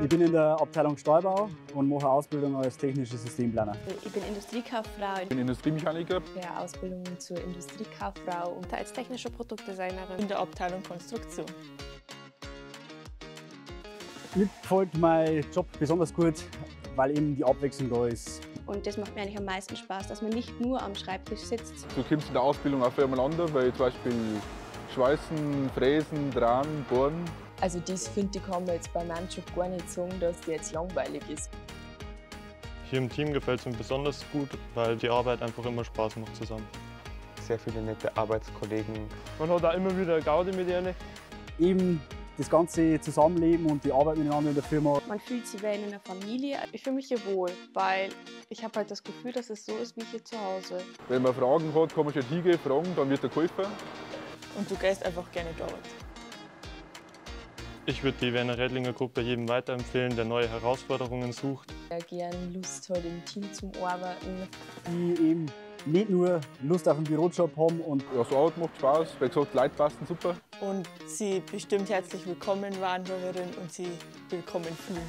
Ich bin in der Abteilung Steuerbau und mache Ausbildung als technischer Systemplaner. Ich bin Industriekauffrau. Ich bin Industriemechaniker. Ich habe Ausbildung zur Industriekauffrau und als technische Produktdesignerin in der Abteilung Konstruktion. Mir gefällt mein Job besonders gut, weil eben die Abwechslung da ist. Und das macht mir eigentlich am meisten Spaß, dass man nicht nur am Schreibtisch sitzt. Du kommst in der Ausbildung auch voneinander, weil zum Beispiel Schweißen, Fräsen, Drehen, Bohren. Also das finde ich, kann man jetzt bei meinem Job gar nicht sagen, dass der jetzt langweilig ist. Hier im Team gefällt es mir besonders gut, weil die Arbeit einfach immer Spaß macht zusammen. Sehr viele nette Arbeitskollegen. Man hat auch immer wieder Gaudi mit ihnen. Eben das ganze Zusammenleben und die Arbeit miteinander in der Firma. Man fühlt sich wie in einer Familie. Ich fühle mich hier wohl, weil ich habe halt das Gefühl, dass es so ist wie hier zu Hause. Wenn man Fragen hat, kann man schon hingehen, fragen, dann wird er geholfen. Und du gehst einfach gerne dort. Ich würde die Werner Redlinger Gruppe jedem weiterempfehlen, der neue Herausforderungen sucht. Der gerne Lust hat, im Team zu arbeiten. Die eben nicht nur Lust auf einen Bürojob haben. Und Ja, so Arbeit macht Spaß. Wie gesagt, die Leute passen super. Und sie bestimmt herzlich willkommen waren darin und sie willkommen fühlen.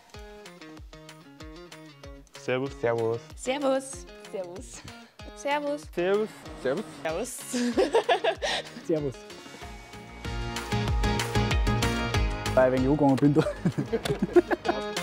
Servus. Servus. Servus! Servus. Servus! Servus! Servus. Servus. Servus. Weil wenn ich angegangen bin, da